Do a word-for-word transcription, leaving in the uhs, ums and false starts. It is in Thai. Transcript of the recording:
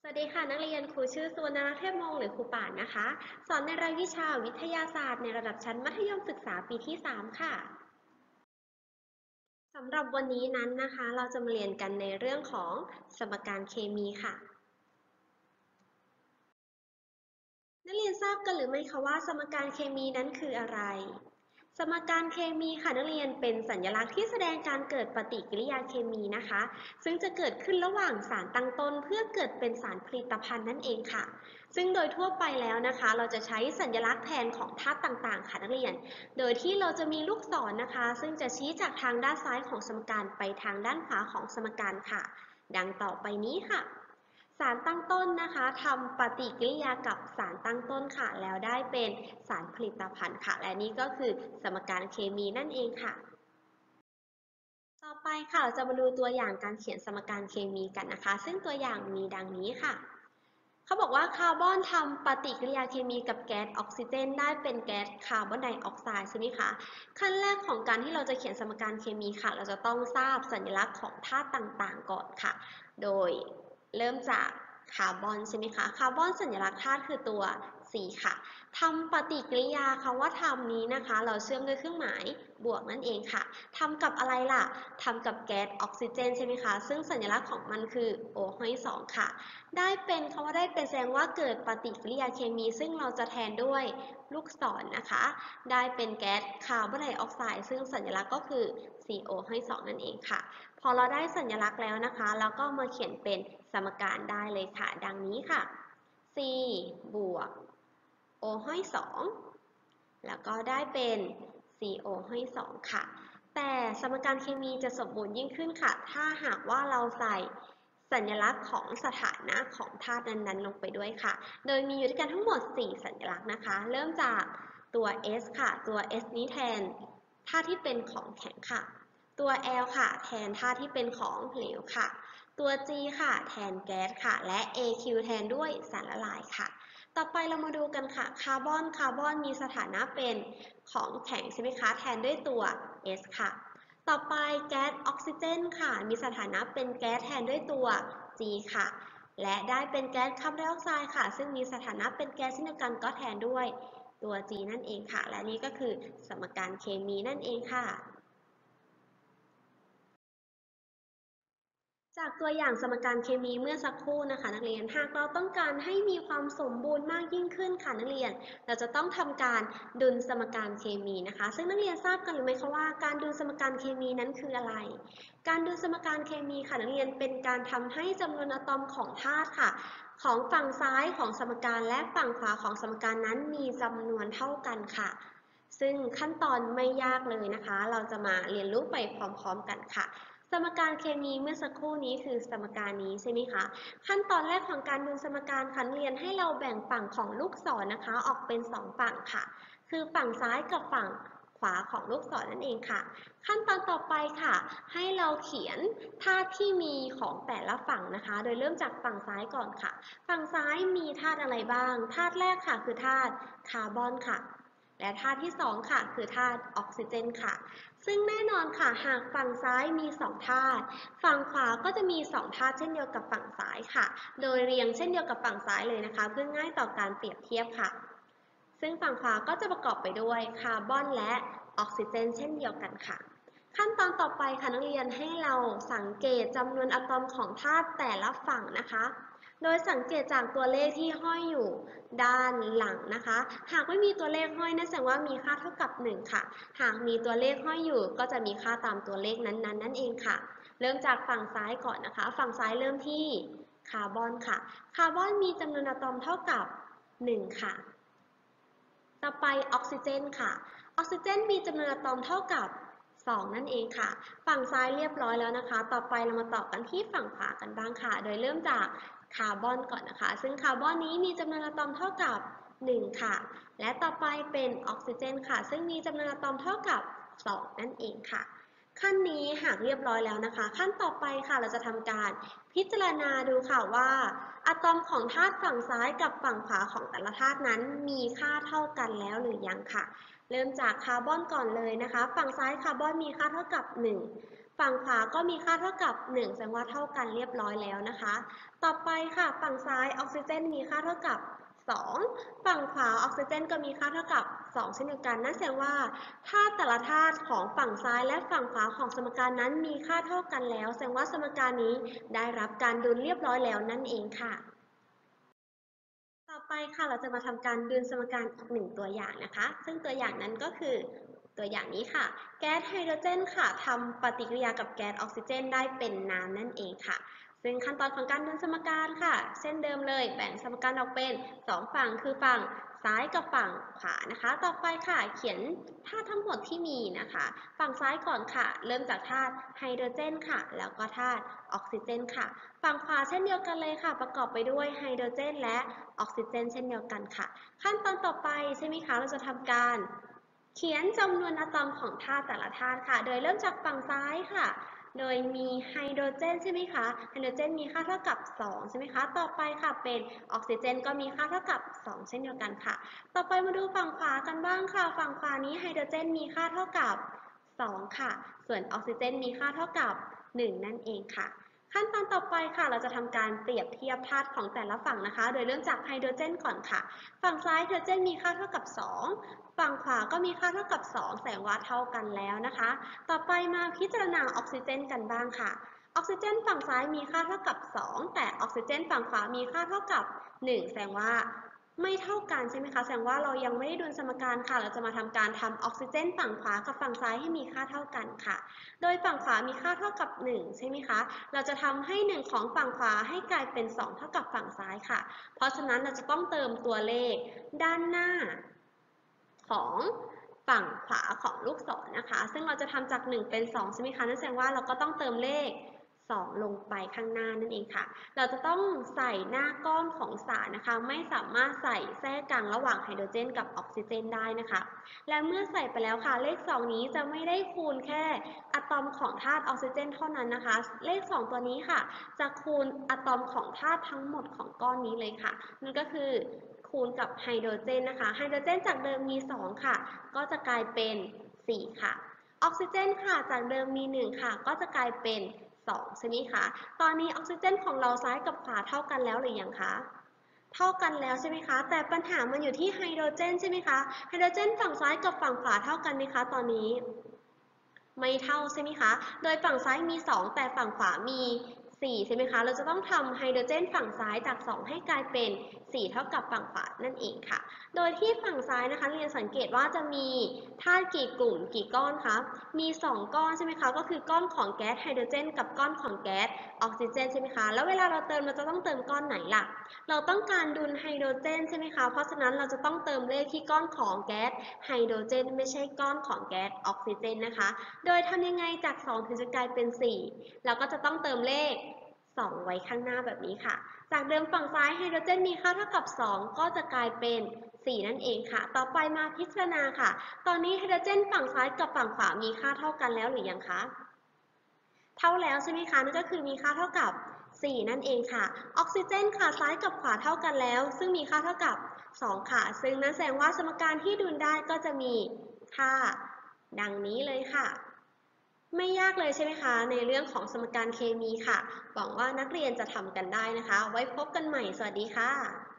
สวัสดีค่ะนักเรียนครูชื่อสุวรรณรัตน์เทพมงหรือครูป่านนะคะสอนในรายวิชาวิทยาศาสตร์ในระดับชั้นมัธยมศึกษาปีที่สามค่ะสำหรับวันนี้นั้นนะคะเราจะมาเรียนกันในเรื่องของสมการเคมีค่ะนักเรียนทราบกันหรือไม่คะว่าสมการเคมีนั้นคืออะไรสมการเคมีค่ะนักเรียนเป็นสัญลักษณ์ที่แสดงการเกิดปฏิกิริยาเคมีนะคะซึ่งจะเกิดขึ้นระหว่างสารตั้งต้นเพื่อเกิดเป็นสารผลิตภัณฑ์นั่นเองค่ะซึ่งโดยทั่วไปแล้วนะคะเราจะใช้สัญลักษณ์แทนของธาตุต่างๆค่ะนักเรียนโดยที่เราจะมีลูกศรนะคะซึ่งจะชี้จากทางด้านซ้ายของสมการไปทางด้านขวาของสมการค่ะดังต่อไปนี้ค่ะสารตั้งต้นนะคะทำปฏิกิริยากับสารตั้งต้นค่ะแล้วได้เป็นสารผลิตภัณฑ์ค่ะและนี่ก็คือสมการเคมีนั่นเองค่ะต่อไปค่ะเราจะมาดูตัวอย่างการเขียนสมการเคมีกันนะคะซึ่งตัวอย่างมีดังนี้ค่ะเขาบอกว่าคาร์บอนทำปฏิกิริยาเคมีกับแก๊สออกซิเจนได้เป็นแก๊สคาร์บอนไดออกไซด์ใช่ไหมคะขั้นแรกของการที่เราจะเขียนสมการเคมีค่ะเราจะต้องทราบสัญลักษณ์ของธาตุต่างๆก่อนค่ะโดยเริ่มจากคาร์บอนใช่ไหมคะคาร์บอนสัญลักษณ์ธาตุคือตัว C ค่ะทำปฏิกิริยาคำว่าทำนี้นะคะเราเชื่อมด้วยเครื่องหมายบวกนั่นเองค่ะทำกับอะไรล่ะทำกับแก๊สออกซิเจนใช่ไหมคะซึ่งสัญลักษณ์ของมันคือ O ห้อยสองค่ะได้เป็นคำว่าได้เป็นแสดงว่าเกิดปฏิกิริยาเคมีซึ่งเราจะแทนด้วยลูกศรนะคะได้เป็นแก๊สคาร์บอนไดออกไซด์ซึ่งสัญลักษณ์ก็คือ ซี โอ ห้อยสองนั่นเองค่ะพอเราได้สัญลักษณ์แล้วนะคะเราก็มาเขียนเป็นสมการได้เลยค่ะดังนี้ค่ะ C บวก O ห้อยสองแล้วก็ได้เป็น ซี โอ ห้อยสองค่ะแต่สมการเคมีจะสมบูรณ์ยิ่งขึ้นค่ะถ้าหากว่าเราใส่สัญลักษณ์ของสถานะของธาตุนั้นๆลงไปด้วยค่ะโดยมีอยู่ด้วยกันทั้งหมดสี่สัญลักษณ์นะคะเริ่มจากตัว S ค่ะตัว S นี้แทนธาตุที่เป็นของแข็งค่ะตัว L ค่ะแทนธาตุที่เป็นของเหลวค่ะตัว G ค่ะแทนแก๊สค่ะและ เอ คิว แทนด้วยสารละลายค่ะต่อไปเรามาดูกันค่ะคาร์บอนคาร์บอนมีสถานะเป็นของแข็งใช่ไหมคะแทนด้วยตัว S ค่ะต่อไปแก๊สออกซิเจนค่ะมีสถานะเป็นแก๊สแทนด้วยตัว G ค่ะและได้เป็นแก๊สคาร์บอนไดออกไซด์ค่ะซึ่งมีสถานะเป็นแก๊สเช่นเดียวกันก็แทนด้วยตัว G นั่นเองค่ะและนี่ก็คือสมการเคมีนั่นเองค่ะ จากตัวอย่างสมการเคมีเมื่อสักครู่นะคะนักเรียนหากเราต้องการให้มีความสมบูรณ์มากยิ่งขึ้นค่ะนักเรียนเราจะต้องทำการดุลสมการเคมีนะคะซึ่งนักเรียนทราบกันหรือไม่คะว่าการดุลสมการเคมีนั้นคืออะไรการดุลสมการเคมีค่ะนักเรียนเป็นการทำให้จำนวนอะตอมของธาตุค่ะของฝั่งซ้ายของสมการและฝั่งขวาของสมการนั้นมีจำนวนเท่ากันค่ะซึ่งขั้นตอนไม่ยากเลยนะคะเราจะมาเรียนรู้ไปพร้อมๆกันค่ะ สมการเคมีเมื่อสักครู่นี้คือสมการนี้ใช่ไหมคะขั้นตอนแรกของการดูสมการคันเรียนให้เราแบ่งฝั่งของลูกศรนะคะออกเป็นสองฝั่งค่ะคือฝั่งซ้ายกับฝั่งขวาของลูกศรนั่นเองค่ะขั้นตอนต่อไปค่ะให้เราเขียนธาตุที่มีของแต่ละฝั่งนะคะโดยเริ่มจากฝั่งซ้ายก่อนค่ะฝั่งซ้ายมีธาตุอะไรบ้างธาตุแรกค่ะคือธาตุคาร์บอนค่ะและธาตุที่สองค่ะคือธาตุออกซิเจนค่ะ ซึ่งแน่นอนค่ะหากฝั่งซ้ายมีสองธาตุฝั่งขวาก็จะมีสองธาตุเช่นเดียวกับฝั่งซ้ายค่ะโดยเรียงเช่นเดียวกับฝั่งซ้ายเลยนะคะเพื่อง่ายต่อการเปรียบเทียบค่ะซึ่งฝั่งขวาก็จะประกอบไปด้วยคาร์บอนและออกซิเจนเช่นเดียวกันค่ะขั้นตอนต่อไปค่ะนักเรียนให้เราสังเกตจำนวนอะตอมของธาตุแต่ละฝั่งนะคะโดยสังเกตจากตัวเลขที่ห้อยอยู่ด้านหลังนะคะหากไม่มีตัวเลขห้อยนั่นแสดงว่ามีค่าเท่ากับหนึ่งค่ะหากมีตัวเลขห้อยอยู่ก็จะมีค่าตามตัวเลขนั้นๆ นนั่นเองค่ะเริ่มจากฝั่งซ้ายก่อนนะคะฝั่งซ้ายเริ่มที่คาร์บอนค่ะคาร์บอนมีจำนวนอะตอมเท่ากับหนึ่งค่ะต่อไปออกซิเจนค่ะออกซิเจนมีจำนวนอะตอมเท่ากับสองนั่นเองค่ะฝั่งซ้ายเรียบร้อยแล้วนะคะต่อไปเรามาต่อกันที่ฝั่งขวากันบ้างค่ะโดยเริ่มจากคาร์บอนก่อนนะคะซึ่งคาร์บอนนี้มีจำนวนอะตอมเท่ากับหนึ่งค่ะและต่อไปเป็นออกซิเจนค่ะซึ่งมีจำนวนอะตอมเท่ากับสองนั่นเองค่ะขั้นนี้หากเรียบร้อยแล้วนะคะขั้นต่อไปค่ะเราจะทำการพิจารณาดูค่ะว่าอะตอมของธาตุฝั่งซ้ายกับฝั่งขวาของแต่ละธาตุนั้นมีค่าเท่ากันแล้วหรือยังค่ะเริ่มจากคาร์บอนก่อนเลยนะคะฝั่งซ้ายคาร์บอนมีค่าเท่ากับหนึ่งฝั่งขวาก็มีค่าเท่ากับหนึ่งแสดงว่าเท่ากันเรียบร้อยแล้วนะคะต่อไปค่ะฝั่งซ้ายออกซิเจนมีค่าเท่ากับสองฝั่งขวาออกซิเจนก็มีค่าเท่ากับสองเช่นเดียวกันนั่นแสดงว่าธาตุแต่ละธาตุของฝั่งซ้ายและฝั่งขวาของสมการนั้นมีค่าเท่ากันแล้วแสดงว่าสมการนี้ได้รับการดุลเรียบร้อยแล้วนั่นเองค่ะต่อไปค่ะเราจะมาทำการดึงสมการอีกหนึ่งตัวอย่างนะคะซึ่งตัวอย่างนั้นก็คือตัวอย่างนี้ค่ะแก๊สไฮโดรเจนค่ะทำปฏิกิริยากับแก๊สออกซิเจนได้เป็นน้ำนั่นเองค่ะซึ่งขั้นตอนของการดึงสมการค่ะเช่นเดิมเลยแบ่งสมการออกเป็นสองฝั่งคือฝั่งซ้ายกับฝั่งขวานะคะต่อไปค่ะเขียนธาตุทั้งหมดที่มีนะคะฝั่งซ้ายก่อนค่ะเริ่มจากธาตุไฮโดรเจนค่ะแล้วก็ธาตุออกซิเจนค่ะฝั่งขวาเช่นเดียวกันเลยค่ะประกอบไปด้วยไฮโดรเจนและออกซิเจนเช่นเดียวกันค่ะขั้นตอนต่อไปใช่ไหมคะเราจะทำการเขียนจำนวนอะตอมของธาตุแต่ละธาตุค่ะโดยเริ่มจากฝั่งซ้ายค่ะโดยมีไฮโดรเจนใช่ไหมคะไฮโดรเจนมีค่าเท่ากับสองใช่ไหมคะต่อไปค่ะเป็นออกซิเจนก็มีค่าเท่ากับสองเช่นเดียวกันค่ะต่อไปมาดูฝั่งขวากันบ้างค่ะฝั่งขวานี้ไฮโดรเจนมีค่าเท่ากับสองค่ะส่วนออกซิเจนมีค่าเท่ากับหนึ่งนั่นเองค่ะขั้นตอนต่อไปค่ะเราจะทำการเปรียบเทียบธาตุของแต่ละฝั่งนะคะโดยเริ่มจากไฮโดรเจนก่อนค่ะฝั่งซ้ายไฮโดรเจนมีค่าเท่ากับสองฝั่งขวาก็มีค่าเท่ากับสองแสดงว่าเท่ากันแล้วนะคะต่อไปมาพิจารณาออกซิเจนกันบ้างค่ะออกซิเจนฝั่งซ้ายมีค่าเท่ากับสองแต่ออกซิเจนฝั่งขวามีค่าเท่ากับหนึ่งแสดงว่าไม่เท่ากันใช่ไหมคะแสดงว่าเรายังไม่ได้ดุลสมการค่ะเราจะมาทำการทำออกซิเจนฝั่งขวากับฝั่งซ้ายให้มีค่าเท่ากันค่ะโดยฝั่งขวามีค่าเท่ากับหนึ่งใช่ไหมคะเราจะทำให้หนึ่งของฝั่งขวาให้กลายเป็นสองเท่ากับฝั่งซ้ายค่ะเพราะฉะนั้นเราจะต้องเติมตัวเลขด้านหน้าของฝั่งขวาของลูกศรนะคะซึ่งเราจะทำจากหนึ่งเป็นสองใช่ไหมคะนั่นแสดงว่าเราก็ต้องเติมเลขสองลงไปข้างหน้านั่นเองค่ะเราจะต้องใส่หน้าก้อนของสารนะคะไม่สามารถใส่แทรกกลางระหว่างไฮโดรเจนกับออกซิเจนได้นะคะและเมื่อใส่ไปแล้วค่ะเลขสองนี้จะไม่ได้คูณแค่อะตอมของธาตุออกซิเจนเท่านั้นนะคะเลขสองตัวนี้ค่ะจะคูณอะตอมของธาตุทั้งหมดของก้อนนี้เลยค่ะนั่นก็คือคูณกับไฮโดรเจนนะคะไฮโดรเจนจากเดิมมีสองค่ะก็จะกลายเป็นสี่ค่ะออกซิเจนค่ะจากเดิมมีหนึ่งค่ะก็จะกลายเป็นสองใช่ไหมคะตอนนี้ออกซิเจนของเราซ้ายกับขวาเท่ากันแล้วหรือยังคะเท่ากันแล้วใช่ไหมคะแต่ปัญหามันอยู่ที่ไฮโดรเจนใช่ไหมคะไฮโดรเจนฝั่งซ้ายกับฝั่งขวาเท่ากันไหมคะตอนนี้ไม่เท่าใช่ไหมคะโดยฝั่งซ้ายมีสองแต่ฝั่งขวามีสี่ใช่ไหมคะเราจะต้องทำไฮโดรเจนฝั่งซ้ายจากสองให้กลายเป็นสี่เท่ากับฝั่งขวานั่นเองค่ะโดยที่ฝั่งซ้ายนะคะเรียนสังเกตว่าจะมีธาตุกี่กลุ่มกี่ก้อนคะมีสองก้อนใช่ไหมคะก็คือก้อนของแก๊สไฮโดรเจนกับก้อนของแก๊สออกซิเจนใช่ไหมคะแล้วเวลาเราเติมเราจะต้องเติมก้อนไหนล่ะเราต้องการดุลไฮโดรเจนใช่ไหมคะเพราะฉะนั้นเราจะต้องเติมเลขที่ก้อนของแก๊สไฮโดรเจนไม่ใช่ก้อนของแก๊สออกซิเจนนะคะโดยทำยังไงจากสองถึงจะกลายเป็นสี่เราก็จะต้องเติมเลขสองไว้ข้างหน้าแบบนี้ค่ะจากเดิมฝั่งซ้ายไฮโดรเจนมีค่าเท่ากับสองก็จะกลายเป็นสี่นั่นเองค่ะต่อไปมาพิจารณาค่ะตอนนี้ไฮโดรเจนฝั่งซ้ายกับฝั่งขวามีค่าเท่ากันแล้วหรือยังคะเท่าแล้วใช่ไหมคะนั่นก็คือมีค่าเท่ากับสี่นั่นเองค่ะออกซิเจนค่ะซ้ายกับขวาเท่ากันแล้วซึ่งมีค่าเท่ากับสองค่ะซึ่งนั่นแสดงว่าสมการที่ดุลได้ก็จะมีค่าดังนี้เลยค่ะไม่ยากเลยใช่ไหมคะในเรื่องของสมการเคมีค่ะหวังว่านักเรียนจะทำกันได้นะคะไว้พบกันใหม่สวัสดีค่ะ